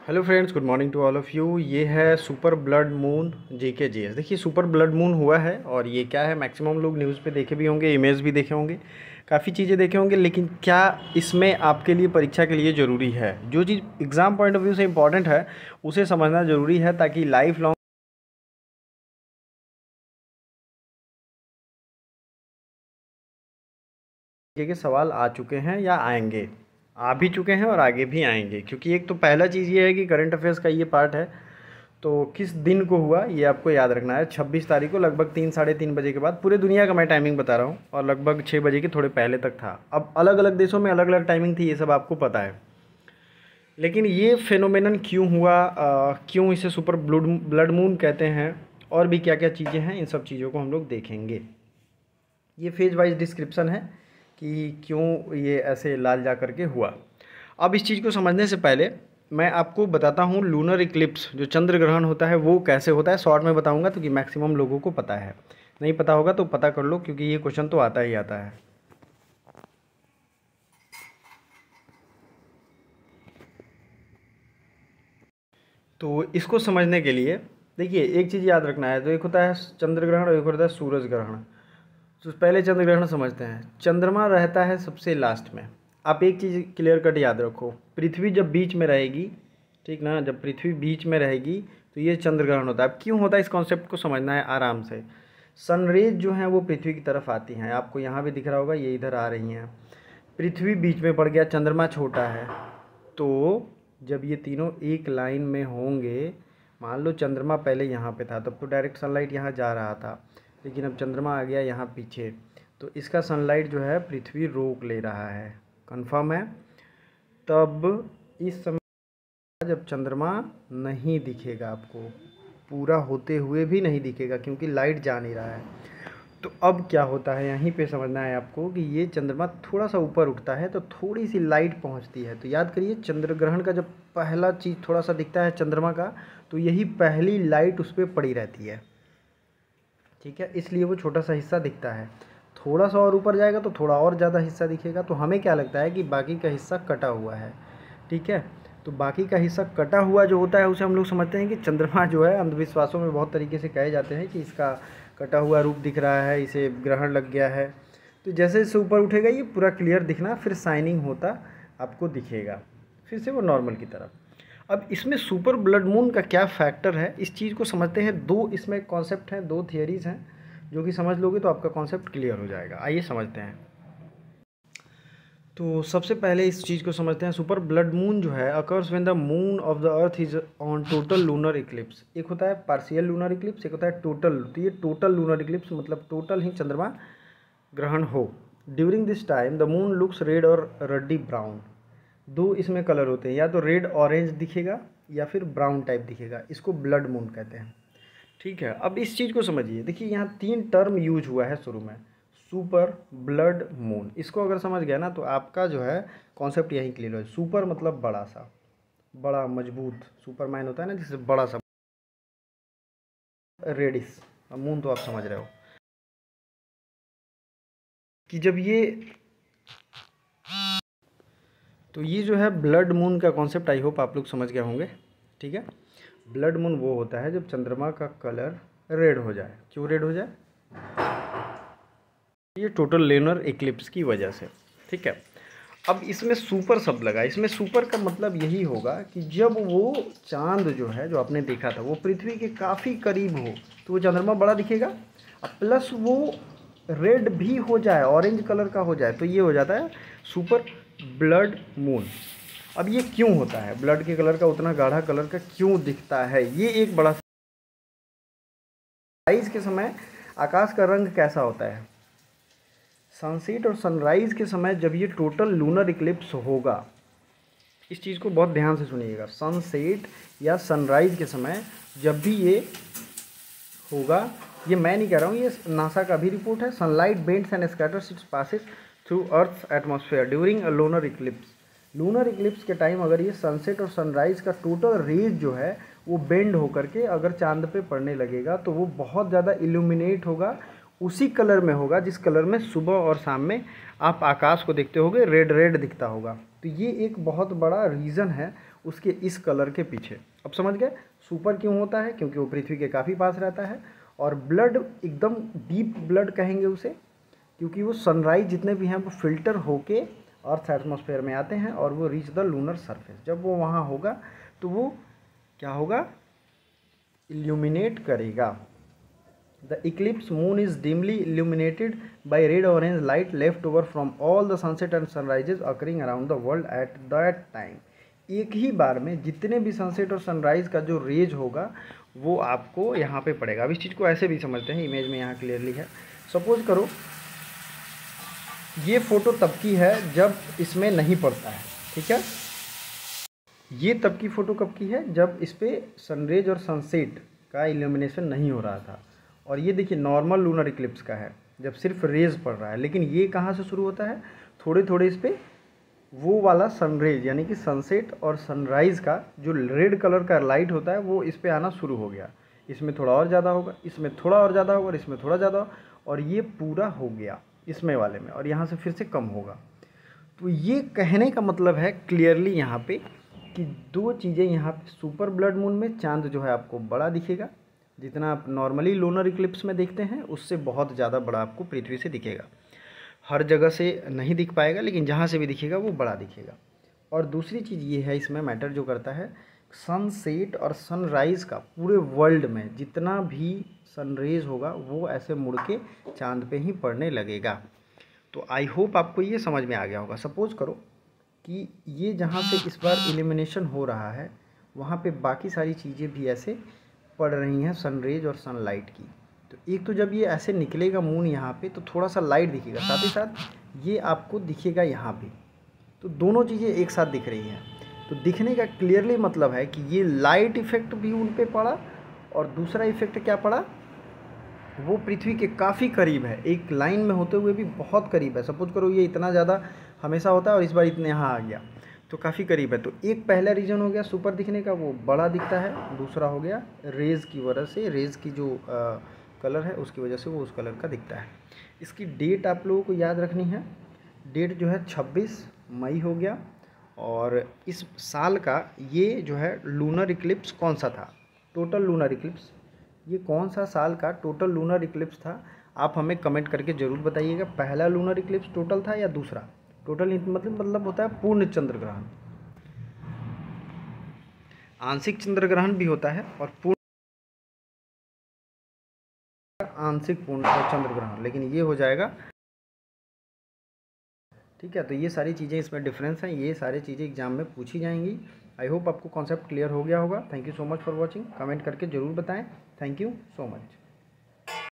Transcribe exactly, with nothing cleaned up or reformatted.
Hello friends, good morning to all of you. ये है super blood moon G K G S. देखिए, super blood moon हुआ है और ये क्या है, मैक्सिमम लोग न्यूज़ पे देखे भी होंगे, इमेज भी देखे होंगे, काफ़ी चीज़ें देखे होंगे। लेकिन क्या इसमें आपके लिए, परीक्षा के लिए ज़रूरी है? जो चीज़ एग्ज़ाम पॉइंट ऑफ व्यू से इंपॉर्टेंट है उसे समझना ज़रूरी है, ताकि लाइफ लॉन्ग के सवाल आ चुके हैं या आएंगे, आ भी चुके हैं और आगे भी आएंगे। क्योंकि एक तो पहला चीज़ ये है कि करंट अफेयर्स का ये पार्ट है, तो किस दिन को हुआ ये आपको याद रखना है। छब्बीस तारीख को लगभग तीन साढ़े तीन बजे के बाद, पूरे दुनिया का मैं टाइमिंग बता रहा हूँ, और लगभग छः बजे के थोड़े पहले तक था। अब अलग अलग देशों में अलग अलग टाइमिंग थी, ये सब आपको पता है। लेकिन ये फेनोमेनन क्यों हुआ, आ, क्यों इसे सुपर ब्लड ब्लड मून कहते हैं, और भी क्या क्या चीज़ें हैं, इन सब चीज़ों को हम लोग देखेंगे। ये फेज वाइज डिस्क्रिप्शन है कि क्यों ये ऐसे लाल जा करके हुआ। अब इस चीज़ को समझने से पहले मैं आपको बताता हूँ लूनर इक्लिप्स, जो चंद्र ग्रहण होता है वो कैसे होता है। शॉर्ट में बताऊँगा तो कि मैक्सिमम लोगों को पता है, नहीं पता होगा तो पता कर लो, क्योंकि ये क्वेश्चन तो आता ही आता है। तो इसको समझने के लिए देखिए, एक चीज़ याद रखना है। तो एक होता है चंद्र ग्रहण और एक होता है सूरज ग्रहण। तो पहले चंद्र ग्रहण समझते हैं। चंद्रमा रहता है सबसे लास्ट में। आप एक चीज़ क्लियर कट याद रखो, पृथ्वी जब बीच में रहेगी, ठीक ना, जब पृथ्वी बीच में रहेगी तो ये चंद्र ग्रहण होता है। अब क्यों होता है, इस कॉन्सेप्ट को समझना है आराम से। सनरेज जो हैं वो पृथ्वी की तरफ आती हैं, आपको यहाँ भी दिख रहा होगा, ये इधर आ रही हैं। पृथ्वी बीच में पड़ गया, चंद्रमा छोटा है, तो जब ये तीनों एक लाइन में होंगे, मान लो चंद्रमा पहले यहाँ पे था, तब तो डायरेक्ट सनलाइट यहाँ जा रहा था, लेकिन अब चंद्रमा आ गया यहाँ पीछे, तो इसका सनलाइट जो है पृथ्वी रोक ले रहा है। कंफर्म है? तब इस समय जब चंद्रमा नहीं दिखेगा आपको, पूरा होते हुए भी नहीं दिखेगा, क्योंकि लाइट जा नहीं रहा है। तो अब क्या होता है, यहीं पे समझना है आपको कि ये चंद्रमा थोड़ा सा ऊपर उठता है तो थोड़ी सी लाइट पहुंचती है। तो याद करिए, चंद्र ग्रहण का जब पहला चीज़ थोड़ा सा दिखता है चंद्रमा का, तो यही पहली लाइट उस पर पड़ी रहती है, ठीक है। इसलिए वो छोटा सा हिस्सा दिखता है। थोड़ा सा और ऊपर जाएगा तो थोड़ा और ज़्यादा हिस्सा दिखेगा। तो हमें क्या लगता है कि बाकी का हिस्सा कटा हुआ है, ठीक है। तो बाकी का हिस्सा कटा हुआ जो होता है उसे हम लोग समझते हैं कि चंद्रमा जो है, अंधविश्वासों में बहुत तरीके से कहे जाते हैं कि इसका कटा हुआ रूप दिख रहा है, इसे ग्रहण लग गया है। तो जैसे जैसे ऊपर उठेगा ये पूरा क्लियर दिखना, फिर शाइनिंग होता आपको दिखेगा, फिर से वो नॉर्मल की तरफ। अब इसमें सुपर ब्लड मून का क्या फैक्टर है, इस चीज़ को समझते हैं। दो इसमें कॉन्सेप्ट हैं, दो थियरीज़ हैं, जो कि समझ लोगे तो आपका कॉन्सेप्ट क्लियर हो जाएगा। आइए समझते हैं। तो सबसे पहले इस चीज़ को समझते हैं। सुपर ब्लड मून जो है occurs when the moon of the earth is on total lunar eclipse. एक होता है पार्शियल लूनर इक्लिप्स, एक होता है टोटल। तो ये टोटल लूनर इक्लिप्स मतलब टोटल ही चंद्रमा ग्रहण हो। During this time the moon looks red और रड्डी ब्राउन। दो इसमें कलर होते हैं, या तो रेड ऑरेंज दिखेगा या फिर ब्राउन टाइप दिखेगा। इसको ब्लड मून कहते हैं, ठीक है। अब इस चीज़ को समझिए। देखिए, यहाँ तीन टर्म यूज हुआ है शुरू में, सुपर ब्लड मून। इसको अगर समझ गया ना तो आपका जो है कॉन्सेप्ट यहीं क्लियर हो। सुपर मतलब बड़ा सा, बड़ा मजबूत, सुपरमैन होता है ना जिससे बड़ा सा। रेडिस, मून तो आप समझ रहे हो कि जब ये, तो ये जो है ब्लड मून का कॉन्सेप्ट, आई होप आप लोग समझ गए होंगे, ठीक है। ब्लड मून वो होता है जब चंद्रमा का कलर रेड हो जाए। क्यों रेड हो जाए? ये टोटल लूनर इक्लिप्स की वजह से, ठीक है। अब इसमें सुपर शब्द लगा। इसमें सुपर का मतलब यही होगा कि जब वो चांद जो है, जो आपने देखा था, वो पृथ्वी के काफ़ी करीब हो तो वो चंद्रमा बड़ा दिखेगा, और प्लस वो रेड भी हो जाए, ऑरेंज कलर का हो जाए, तो ये हो जाता है सुपर ब्लड मून। अब ये क्यों होता है, ब्लड के कलर का उतना गाढ़ा कलर का क्यों दिखता है, ये एक बड़ा। सनराइज के समय आकाश का रंग कैसा होता है? सनसेट और सनराइज़ के समय जब ये टोटल लूनर इक्लिप्स होगा, इस चीज़ को बहुत ध्यान से सुनिएगा। सनसेट या सनराइज़ के समय जब भी ये होगा, ये मैं नहीं कह रहा हूँ, ये नासा का भी रिपोर्ट है। Sunlight bends and scatters its passes through earth atmosphere during a lunar eclipse. Lunar eclipse के टाइम अगर ये सनसेट और सनराइज़ का टोटल रेज जो है वो बेंड होकर के अगर चांद पे पड़ने लगेगा, तो वो बहुत ज़्यादा इल्यूमिनेट होगा, उसी कलर में होगा जिस कलर में सुबह और शाम में आप आकाश को देखते होगे, रेड रेड दिखता होगा। तो ये एक बहुत बड़ा रीज़न है, उसके इस कलर के पीछे। अब समझ गए सुपर क्यों होता है, क्योंकि वो पृथ्वी के काफ़ी पास रहता है। और ब्लड एकदम डीप ब्लड कहेंगे उसे, क्योंकि वो सनराइज जितने भी हैं वो फिल्टर होके अर्थ एटमॉस्फेयर में आते हैं और वो रीच द लूनर सरफेस। जब वो वहाँ होगा तो वो क्या होगा, इल्यूमिनेट करेगा। The eclipse moon is dimly illuminated by red orange light left over from all the sunset and sunrises occurring around the world at that time। एक ही बार में जितने भी सनसेट और सनराइज का जो रेज होगा वो आपको यहाँ पे पड़ेगा। अब इस चीज़ को ऐसे भी समझते हैं, इमेज में यहाँ क्लियरली है। सपोज करो ये फ़ोटो तब की है जब इसमें नहीं पड़ता है, ठीक है। ये तब की फ़ोटो कब की है, जब इस पर सनरेज और सनसेट का इल्यूमिनेशन नहीं हो रहा था। और ये देखिए नॉर्मल लूनर इक्लिप्स का है, जब सिर्फ रेज पड़ रहा है। लेकिन ये कहाँ से शुरू होता है, थोड़े थोड़े इस पर वो वाला सनरेज यानी कि सनसेट और सनराइज़ का जो रेड कलर का लाइट होता है वो इस पर आना शुरू हो गया। इसमें थोड़ा और ज़्यादा होगा, इसमें थोड़ा और ज़्यादा होगा और इसमें थोड़ा ज़्यादा, और ये पूरा हो गया इसमें वाले में, और यहाँ से फिर से कम होगा। तो ये कहने का मतलब है क्लियरली यहाँ पे कि दो चीज़ें यहाँ पे, सुपर ब्लड मून में चांद जो है आपको बड़ा दिखेगा, जितना आप नॉर्मली लूनर इक्लिप्स में देखते हैं उससे बहुत ज़्यादा बड़ा आपको पृथ्वी से दिखेगा। हर जगह से नहीं दिख पाएगा, लेकिन जहाँ से भी दिखेगा वो बड़ा दिखेगा। और दूसरी चीज़ ये है इसमें मैटर जो करता है, सनसेट और सनराइज़ का पूरे वर्ल्ड में जितना भी सनरेज होगा वो ऐसे मुड़ के चांद पे ही पड़ने लगेगा। तो आई होप आपको ये समझ में आ गया होगा। सपोज़ करो कि ये जहाँ से इस बार इल्यूमिनेशन हो रहा है वहाँ पे बाकी सारी चीज़ें भी ऐसे पड़ रही हैं, सनरेज और सनलाइट की। तो एक तो जब ये ऐसे निकलेगा मून यहाँ पे तो थोड़ा सा लाइट दिखेगा, साथ ही साथ ये आपको दिखेगा यहाँ पे। तो दोनों चीज़ें एक साथ दिख रही हैं। तो दिखने का क्लियरली मतलब है कि ये लाइट इफ़ेक्ट भी उन पे पड़ा, और दूसरा इफ़ेक्ट क्या पड़ा, वो पृथ्वी के काफ़ी करीब है, एक लाइन में होते हुए भी बहुत करीब है। सपोज करो ये इतना ज़्यादा हमेशा होता है और इस बार इतने यहाँ आ गया, तो काफ़ी करीब है। तो एक पहला रीज़न हो गया सुपर दिखने का, वो बड़ा दिखता है। दूसरा हो गया रेज़ की वजह से, रेज़ की जो आ, कलर है उसकी वजह से वो उस कलर का दिखता है। इसकी डेट आप लोगों को याद रखनी है, डेट जो है छब्बीस मई हो गया। और इस साल का ये जो है लूनर इक्लिप्स कौन सा था, टोटल लूनर इक्लिप्स, ये कौन सा साल का टोटल लूनर इक्लिप्स था, आप हमें कमेंट करके ज़रूर बताइएगा। पहला लूनर इक्लिप्स टोटल था या दूसरा। टोटल मतलब मतलब होता है पूर्ण चंद्र ग्रहण, आंशिक चंद्र ग्रहण भी होता है और पूर्ण आंशिक पूर्ण चंद्र ग्रहण, लेकिन ये हो जाएगा, ठीक है। तो ये सारी चीज़ें इसमें डिफरेंस हैं, ये सारी चीज़ें एग्जाम में पूछी जाएंगी। आई होप आपको कॉन्सेप्ट क्लियर हो गया होगा। Thank you so much for watching. Comment करके ज़रूर बताएं। Thank you so much.